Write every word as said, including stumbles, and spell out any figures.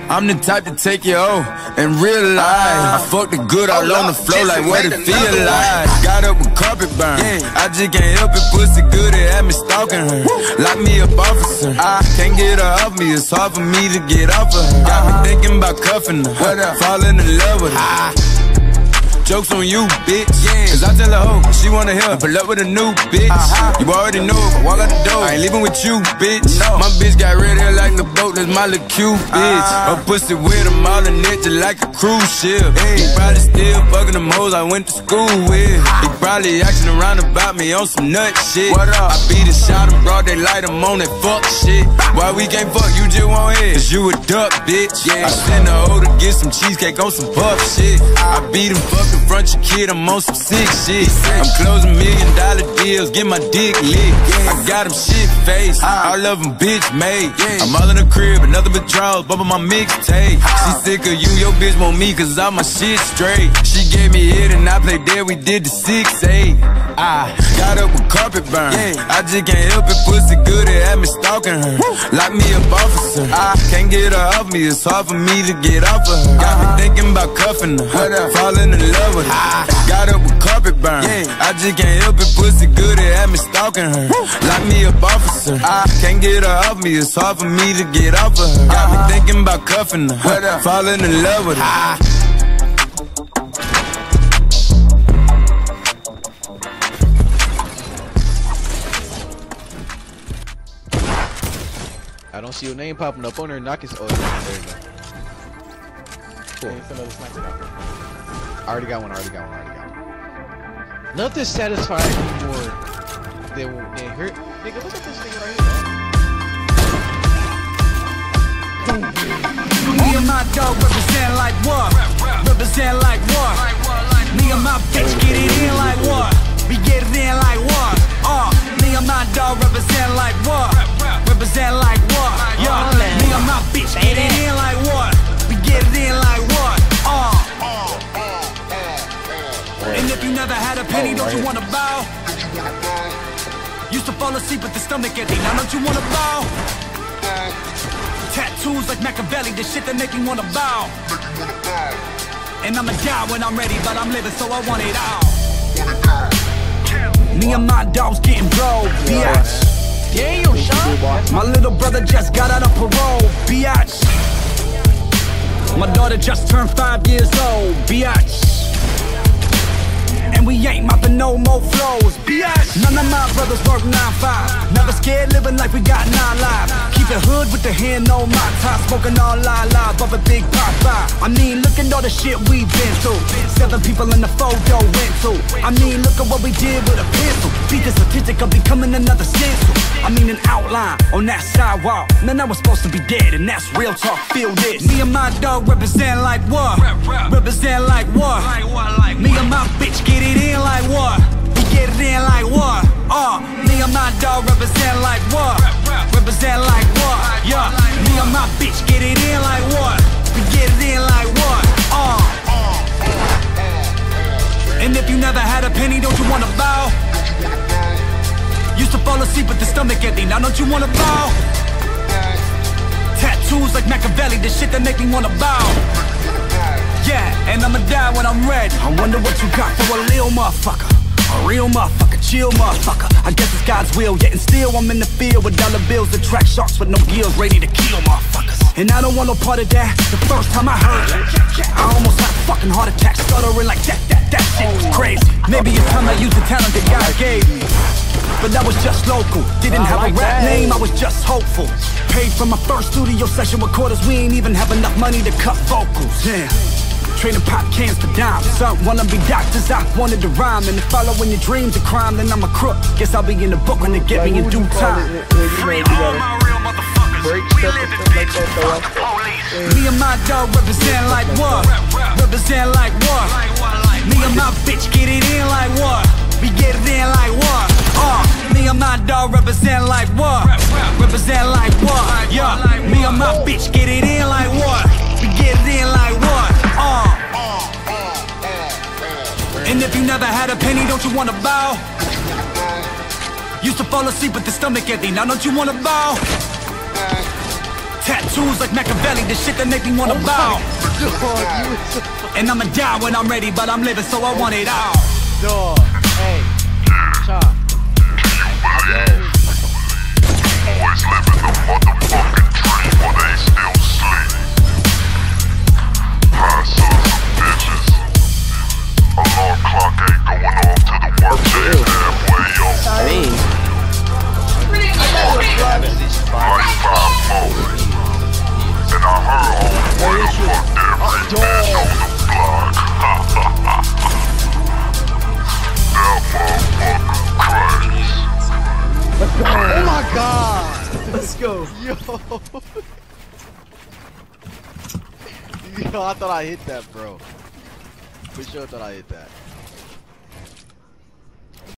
I'm the type to take you home and realize I fucked it good all on the floor, like what it feel like. Got up with carpet burn, I just can't help it, pussy good, it had me stalking her. Lock me up, officer, I can't get her off me, it's hard for me to get off of her. Got me thinking about cuffing her, falling in love with her. Joke's on you, bitch, cause I tell her, oh, she wanna help, pull up with a new bitch. You already know if I walk out the door, I ain't leaving with you, bitch. My bitch got red hair like the boat, that's my little cute bitch. Her pussy with them all in it just like a cruise ship. He probably still fucking them hoes I went to school with. He probably acting around about me on some nut shit. I beat a shot and brought that light, I'm on that fuck shit. Why we can't fuck, you just want head, cause you a duck, bitch. I sent her over to get some cheesecake on some puff shit. I beat him fucking front your kid, I'm on some sick shit. I'm closing million dollar deals, get my dick lit. I got him shit faced, all of them bitch made. I'm all in the crib, another withdrawal, bumping my mixtape. She sick of you, your bitch want me, cause all my shit straight. She gave me hit and I played dead, we did the six eight. I got up with carpet burn, I just can't help it, pussy good, it had me stalking her. Lock me up, officer, I can't get her off me, it's hard for me to get off of her. Got me thinking about cuffing her, falling in love with her. Got up with carpet burn, I just can't help it, pussy good, it had me stalking her. Lock me up, officer, I can't get her off me, it's hard for me to get off of her. Got me thinking about cuffing her, falling in love with her. I don't see your name popping up on there. Knock his. Oh, there you go. Cool. I already got one. I already got one. I already got one. Nothing satisfying anymore than than hurt. Nigga, look at this nigga right here. Me and my dog represent like what? Represent like what? Me and my bitch get it in like what? We get it in like what? Uh, me and my dog represent like what? Represent like what? Yeah, me and my bitch get it in like what? We get it in like what? Uh. And if you never had a penny, don't you wanna bow? Used to fall asleep with the stomach empty, now don't you wanna bow? Tattoos like Machiavelli, the shit that make you wanna bow. And I'ma die when I'm ready, but I'm living so I want it all. Me and my dogs getting broke, biatch. Damn, Sean. My little brother just got out of parole, biatch. My daughter just turned five years old, biatch. And we ain't mopping no more flows, biatch. None of my brothers work nine five. Never scared, living like we got nine lives. Keep it hood with the hand on my top, smoking all la la, bumping big pop five. I mean, look at all the shit we been through. Seven people in the photo went to. I mean, look at what we did with a pencil. Beat the statistic of becoming another stencil. I mean, an outline on that sidewalk. Man, I was supposed to be dead, and that's real talk. Feel this. Me and my dog represent like what? Represent like what? Me and my bitch get it in like what? We get it in like what? Uh, me and my dog represent like what? Represent like what? Yeah, me and my bitch get it in like what? We get it in like what? Uh. And if you never had a penny, don't you wanna bow? Used to fall asleep with the stomach empty, now don't you wanna bow? Tattoos like Machiavelli, the shit that make me wanna bow. Yeah, and I'ma die when I'm ready. I wonder what you got for a little motherfucker. A real motherfucker, chill motherfucker. I guess it's God's will, yet and still I'm in the field with dollar bills that track sharks with no gills, ready to kill motherfuckers. And I don't want no part of that. The first time I heard it, I almost had a fucking heart attack, stuttering like that, that, that shit was crazy. Maybe it's time I used the talent that God gave me, but that was just local. Didn't have a rap name, I was just hopeful. Paid for my first studio session recorders, we ain't even have enough money to cut vocals. Yeah. Trading pop cans for dimes. Some wanna be doctors, I wanted to rhyme. And if following your dreams a crime, then I'm a crook. Guess I'll be in the book when they get me in due time. Free all my real motherfuckers. We live in peace, fuck the police. Me and my dog represent like what? Represent like what? Me and my bitch get it in like what? We get it in like what? Uh, me and my dog represent like what? Represent like what? Yeah, me and my bitch get it in like what? We get it in like what? Uh. And if you never had a penny, don't you wanna bow? Used to fall asleep with the stomach empty, now don't you wanna bow? Tattoos attitudes like Machiavelli, the shit that make me wanna bow. And I'ma die when I'm ready, but I'm living so I want it all. Dog, hey, chop. Always living the motherfucking dream while they still sleep. High sons of bitches. Alarm clock ain't going off till the workday's halfway over. I mean, Like five more. And I heard homeboy fucked every bitch on the block. That motherfucker crazy. Oh my god! let's go. Yo! Yo, I thought I hit that, bro. For sure thought I hit that.